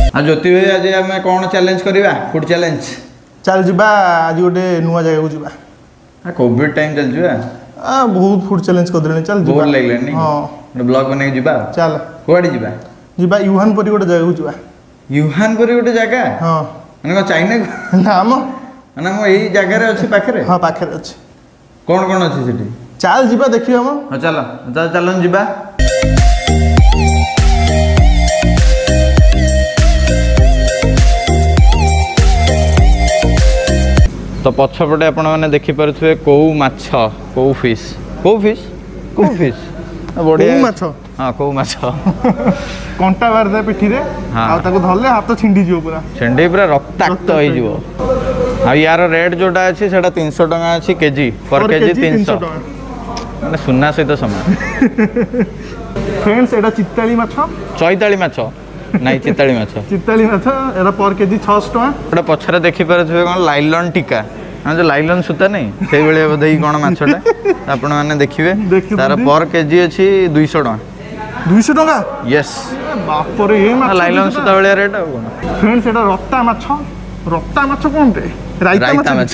हाँ ज्योति भाई आज आम कौन चैलेंज करवा फूड चैलेंज चल जा आज गोटे नुआ जगह को जा कोविड टाइम चल जा बहुत फूड चैलेंज कर चल बोर लगलानी हां ब्लॉग बने जीवा चल कोआडी जीवा जीवा यूहान परी गोटे जगह को जीवा यूहान परी गोटे जगह हां माने चाइना ना मो ना मो एई जगह रे अछि पाखरे हां पाखरे अछि कौन कौन अछि सेठी चल जीवा देखियो हम हां चलो चलन जीवा तो पछपटे आपण मैंने देखिपे कौ माछ कौ फिश बढ़िया माछ हाँ कौ माछ कंटा बारदे पिठी रे आ ताको धरले हाथ छिंडी जिवो पूरा रक्ताक्त होई जिवो आ यार रेट जोटा अछि सेटा 300 टका अछि केजी पर केजी 300 माने सुन्ना सहित समान फ्रेंड्स एटा चित्ताली माछ चैताली माछ नहीं चित्ताली माछ एरा पर केजी 600 टका एटा पछरे देखि परथबे कोन लाइलॉन टीका हां जो लाइलॉन सूता नहीं सेई बेले बोधै कोन माछटा आपण माने देखिबे तार पर केजी अछि 200 टका यस बाप रे ए माछ लाइलॉन सूता बेले रेट आ कोन फ्रेंड्स एटा रक्ता माछ कोन रे राइता माछ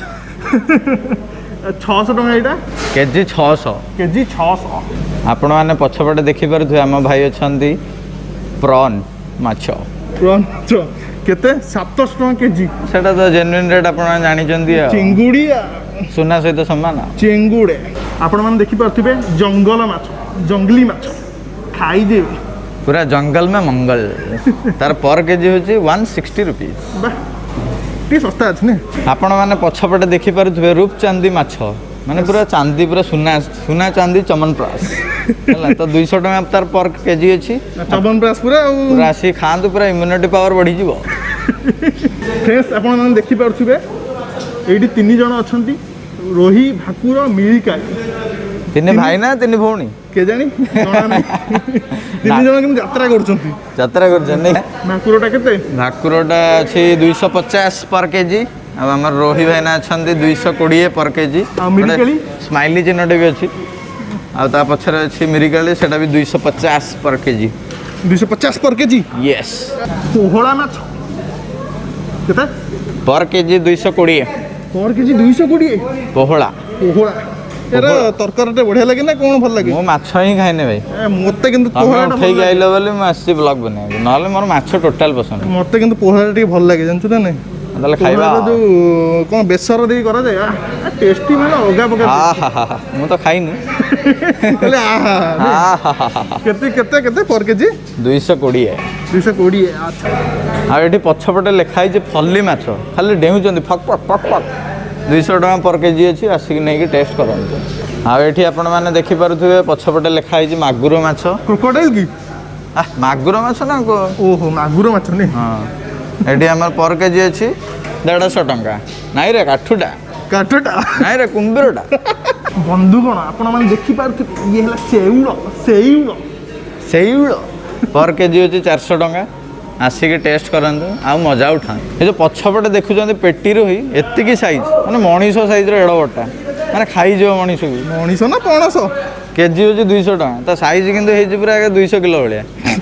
600 टका एटा केजी 600 आपण माने पछपटे देखि परथबे हम भाई अछंती प्रॉन माछ केते 700 टका केजी सेटा तो जेन्युइन रेट आपण जानि जंदी चिंगुड़ी सुना सहित समान चिंगुड़े आपण माने देखि परथिबे जंगल माछ जंगली माछ खाई दे पूरा जंगल में मंगल तार पर केजी होची 160 रुपीस वाह ती सस्ता अछि ने आपण माने पछपटे देखि परथिबे रूपचांदी माछ माने पूरा चांदी पूरा सुना चांदी चमनप्रास हला तो 200 टका तार पर केजी अछि चमनप्रास पूरा आसी खांतु पूरा इम्यूनिटी पावर बढ़ी जिवो फ्रेंड्स आपण माने देखि परथिबे एडी 3 जण अछंती रोही भाकुर मिलिकाली तीन भाई ना तीन भौणी के जानी जणा नै 3 जण कि यात्रा करछंती नहीं भाकुरटा केते भाकुरटा अछि 250 पर केजी अब हमर रोही भाई ना अछंती 220 पर केजी आ मिरिकाली स्माइली चिन्हटे भी अछि आ ता पछरे अछि मिरिकाली सेटा भी 250 पर केजी 250 पर केजी यस पोहळा माछ केते पर केजी 220 पर केजी 220 पोहळा एरा तरकारीटे बढ़िया लागे ना कोन भल लागे मो माछ ही खाइने भाई मते किंतु पोहळाटा उठै गाइलो बोले म आसी ब्लॉग बने नले मोर माछ टोटल पसंद मते किंतु पोहळाटा टी भल लागे जानछु ना नहीं ताले खाइबा जो कोन बेसर दे करा जाय टेस्टी माने ओगा बगा हा मु तो खाइनी ताले केते पर केजी 220 अच्छा आ एठी पछपटे लेखाई जे फल्ली माछ खाली डेहुचंदी फक 200 टका पर केजी अछि आसी नै कि टेस्ट करंतु आ एठी आपण माने देखि पारुथबे पछपटे लेखाई जे मागुरो माछ क्रोकोडाइल की मागुरो माछ ना ओहो मागुरो माछ नै हां एठी हमर पर केजी अछि 150 टका नाइ रे काठुटा नाइ रे कुंबीरटा बंधु कोन आपण माने देखि पारुथबे ये हला सेउळ पर केजी अछि 400 टका आसिक टेस्ट करंतु आ मजा उठा ये जो पछपटे देखुचंदी पेटी रही एतिकी साइज माने मणिस साइज रो एडो बटा माने खाई जो मणिस ना पणस केजी होची 200 टका ता साइज किंतु हेजी पूरा 200 किलो भलिया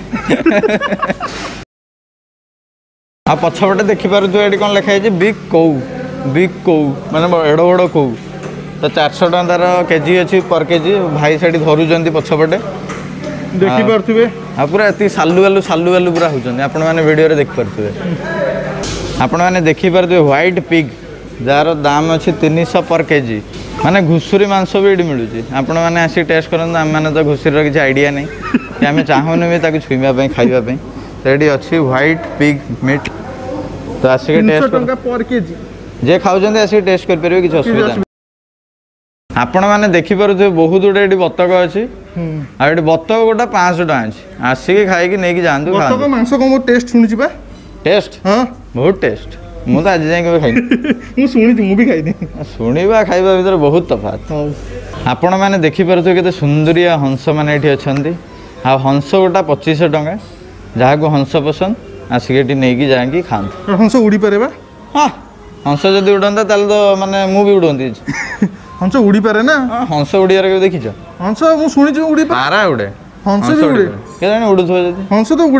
आ पछपटे देखि पारु तु एडी कोन लिखा है बिग कौ माने एडो बडो कौ तो 400 टका तार केजी अछि पर केजी भाई साडी धरुचंदी पछपटे देखि परथुबे आ पूरा एति सालु गालु पूरा होचंदी आपण माने वीडियो रे देख परथुबे आपण माने देखि परथुबे व्हाइट पिग जार दाम अछि 300 पर केजी माने घुसुरी मांस भी एडी मिलुची आपण माने आसी टेस्ट करन हम माने तो घुसुरी रो किछ आईडिया नै कि हमें चाहनु भी ताकु छुइबा पई खाइबा पई रेडी अछि व्हाइट पिग मीट तो आसी के टेस्ट 300 टका पर केजी जे खाउचंदी आसी टेस्ट कर परबे किछ असुविधा आपण माने देखि परथुबे बहुत गुडे एडी बतक अछि आ एडी बतक गोटा 500 टका अछि आसी के खाइ कि नै कि जानदु खा बतक मांस को टेस्ट सुनिछि बा टेस्ट हां बहुत टेस्ट मु तो आज जाय के खाइ मु सुनिछि मु भी खाइ नै सुनिबा खाइबा भीतर बहुत तफात आपण माने देखि परथुबे केते सुंदरिया हंस माने एठी अछंती आ हंस गोटा 2500 टका जहा को हंस पसंद आसी के नै कि जाय कि खान हंस उडी परबा हां हंस जदी उडंदा ताल तो माने मु भी उडंती हंस उड़ी पारे ना हंस उड़ियार के देखिछ हंस मु सुनिछु उड़ी पारा उड़े हंस भी उड़े के जाने उडुथो जदी हंस तो उड़े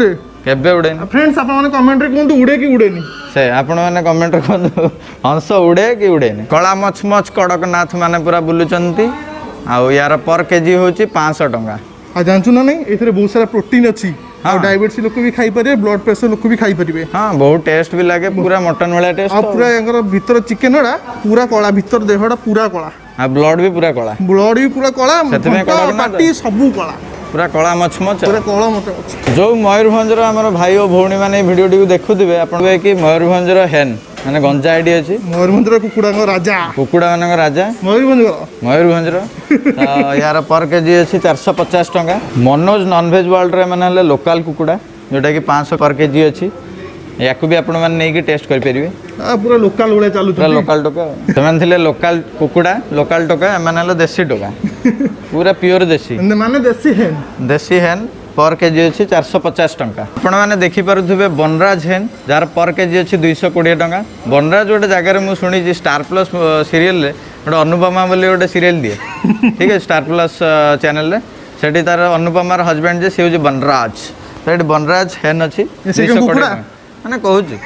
केबे उड़ेनी फ्रेंड्स आपण माने कमेंट रे कोन उड़े कि उड़ेनी से आपण माने कमेंट रे कोन हंस उड़े कि उड़ेनी कला मच कड़कनाथ माने पूरा बुलुचंती आ यार पर केजी होची 500 टंका आ जानछु ना नहीं एथरे बहुत सारा प्रोटीन अछि आ डायबिटीज लोक भी खाई परिबे ब्लड प्रेशर लोक भी खाई परिबे हां बहुत टेस्ट भी लागे पूरा मटन वाला टेस्ट आ पूरा एकर भीतर चिकन हडा पूरा कळा भीतर देहडा पूरा कळा आ ब्लड भी पूरा कळा सेते में कड़कनाथ सबु कळा पूरा कला मचमच पूरा कळा मच जो मयूरभंजर आमर भाई और भौणी माने वीडियो टी देखुथिबे आपण कि मयूरभंजर हेन माने गंजा आईडी अछि मयूरभंजर कुकुडा राजा कुकुडा मानक राजा मयूरभंजर यार पर केजी अछि 450 टंका मनोज नॉनवेज वर्ल्ड रे माने लोकल कुकुडा जोटा कि 500 पर केजी अछि याकू भी आपण माने नेकी टेस्ट कर परिबे पूरा लोकल उळे चालू पूरा लोकल टोका तमन थिले लोकल कुकुडा लोकल टोका माने देसी टोका पूरा प्योर देसी माने देसी हेन पर केजी अच्छी 450 टंका आपण मैंने देखिपे बनराज हेन जार पर केजी अच्छी 220 टंका बनराज गोटे जगार मुझे शुणी स्टार प्लस सीरियल गोटे अनुपमा बोली गोटे सीरियल दिए ठीक है स्टार प्लस चैनल से तार अनुपमार हजबैंड जे सी हूँ बनराज तो बनराज हेन अच्छी 220 मैंने कहूँ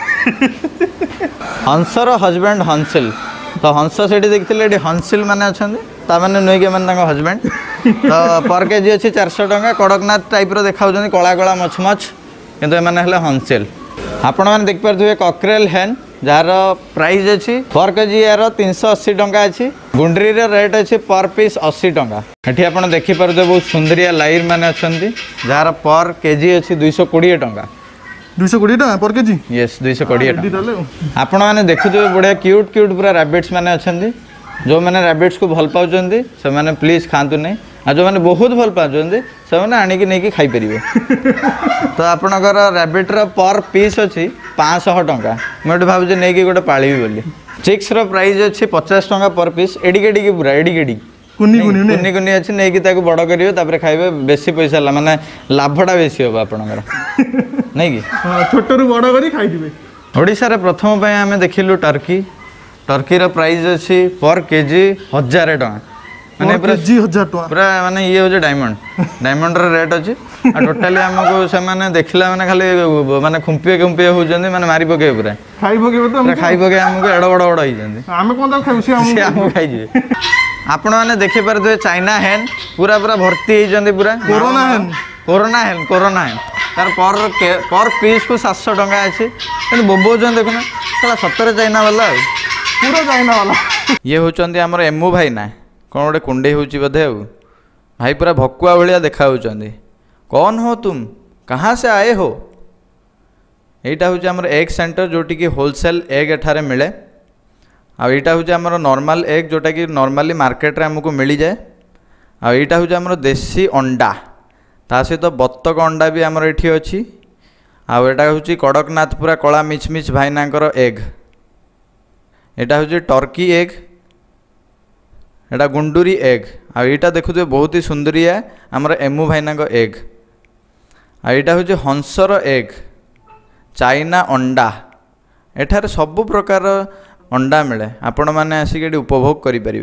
हंसर हजबैंड हंसिल तो हंस से देखते हंसिल माने अच्छा ताने नुई के माने हजबैंड तो पर केजी अच्छी 400 टंका कड़कनाथ टाइप देखा कला कला मचमच किंतु एमाने हेले हंसिल आपण मैंने देखिपे कक्रेल हेन जार प्राइस अच्छी पर केजी यार 380 टंका अच्छी गुंडरी रेट अच्छी पर पीस 80 टंका ये आप देखिपे बहुत सुंदरिया लाइर मैंने अच्छा जार पर केजी अच्छी 220 टंका 220 टका पर केजी यस 220 टका आपण मैंने देखुए बढ़िया क्यूट क्यूट पूरा रैबिट्स मैंने अच्छा जो मैंने रैबिट्स को भल पाउछंती से माने प्लीज खातु नहीं आ जो मैंने बहुत भल पाउछंती से माने आनी की नहीं की खाई परिबे तो आपनकर रैबिट रो पर पीस अछि 500 टंका मैं भाबुजे नहीं की गोटे पाळीबी बोली चिक्स रो प्राइस अछि 50 टंका पर पीस एडी की पूरा एडी कुन्नी कुन्नी अच्छी नहीं कि ताको बड़ करियो तापर खाइबे बेसी पैसा ला माने लाभटा बेसी होबा आपनकर नहीं कि छोट रु बड़ करी खाइ दिबे ओडिसा रे प्रथम पय हमें देखिलु टर्की रो प्राइस अच्छी पर केजी 1000 टका माने पूरा 1000 टका पूरा माने ये हो डायमंड रो रेट अच्छी आ टोटली हमको से माने देखला माने खाली माने खुंपिए होजंदी माने मारी पके पूरा खाई पके हमको एड बड़ होई जंदी हमें कोन ता खाउसी हम खाई जे आपण माने देखि परदे चाइना हेन पूरा भर्ती हो जंदी पूरा कोरोना हेन तार पर पीस को 700 टका अच्छी बोबोजन देखुना साला सतरे चाइना वाला पूरा चाइना वाला ये होचंदी हमर एमू भाई ना कौन गोटे कुंडे होची बधे भाई पूरा भकुआ भलिया देखा होचंदी कौन हो तुम कहाँ से आए हो एटा होची हमर एग सेंटर जोटी की होलसेल एग एठारे मिले आ एटा होची हमर नॉर्मल एग जोटा की नॉर्मली मार्केट रे हमको मिली जाए आ एटा होची हमर देसी अंडा ता सहित बत्तक अंडा भी हमर एठी अछि आ एटा होची कड़कनाथ पूरा कला मिचमिच भाईनांकर एग एटा हूँ टर्की एग एटा गुंडूरी एग आ यहाँ देखुए बहुत ही सुंदरिया आमर एमू भाईना एग आ यहाँ हूँ हंसर एग चाइना अंडा एठार सबु प्रकार अंडा मिले आपण मैंने आसिक उपभोग करें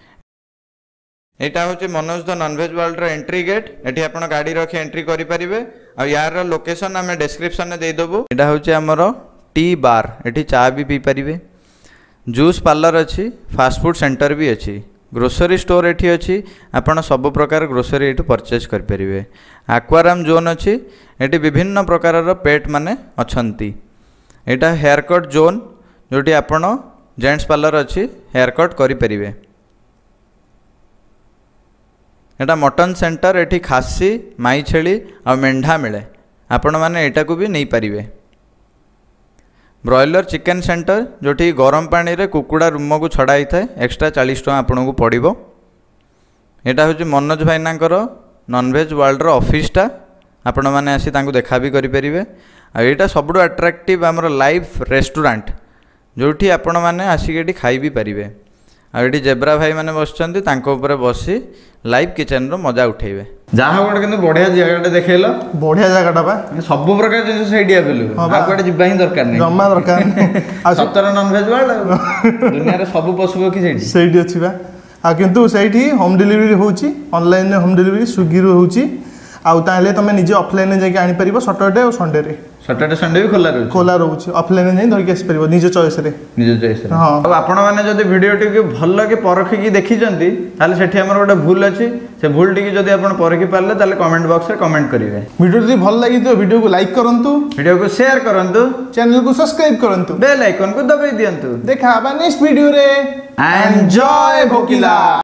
यहाँ हूँ मनोज द नॉनवेज वर्ल्ड रो एंट्री गेट ये आप गाड़ी रखी एंट्री करेंगे आ यार लोकेशन आम डिस्क्रिप्शन में देदेबू यहाँ हूँ आमर टी बार ये चा भी पी पारे जूस पार्लर अच्छी फास्टफूड सेंटर भी अच्छी ग्रोसरी स्टोर एठी अच्छी आपण सब प्रकार ग्रोसरी एठू परचेज करें एक्वारियम जोन अच्छी एटी विभिन्न प्रकार पेट माने अछंती एटा हेयर कट जोन जोटी आपण जेंट्स पार्लर अच्छी हेयर कट करें एटा मटन सेंटर एठी खासी माई छेली आ मेंढा मिले आपण माने एटा को भी नहीं पारिबे ब्रॉयलर चिकेन सेंटर जोटी गरम पानी रे कुकुड़ा रूम को छड़ाई थाए एक्स्ट्रा 40 टका आपन को पड़िबो एटा हूँ मनोज भाईनांकर नॉनवेज वर्ल्ड रो ऑफिसटा आपण मैंने आसी तांको देखा भी करि परिबे आ एटा सबडो अट्रैक्टिव हमर लाइव रेस्टोरेंट जोठी आपण मैंने आसी एटी खाई भी परिबे आ एटी जेब्रा भाई माने बसचंती तांको ऊपर बसी लाइव किचन रो मजा उठेबे जहाँ गोटे किंतु बढ़िया जगह देखेल बढ़िया जगह बा सब प्रकार जिन से आगे जीवा ही दरकार नहीं जमा दरकार सतर नॉनवेज वर्ल्ड दुनिया रे सब पशु पक्षी सेठी अच्छी बा आ किंतु सेठी होम डिलीवरी होची ऑनलाइन होम डिलीवरी स्विगी रो होची आ ताले तमे निजे ऑफलाइन जाके आनी परिबो सैटरडे और संडे रे सैटरडे संडे भी खोला रोचे ऑफलाइन जाई धरके आसी परिबो निज चॉइस रे हां अब आपण माने जदी वीडियो टी भल के परखी की देखि जंती ताले सेठी हमर गोटे भूल अछि से भूल टी जदी आपण परखी पारले ताले कमेंट बॉक्स रे कमेंट करिवे वीडियो जदी भल लागि तो वीडियो को लाइक करंतु वीडियो को शेयर करंतु चैनल को सब्सक्राइब करंतु बेल आइकन को दबाई दियंतु देखा बा नेक्स्ट वीडियो रे एंजॉय भोकिला।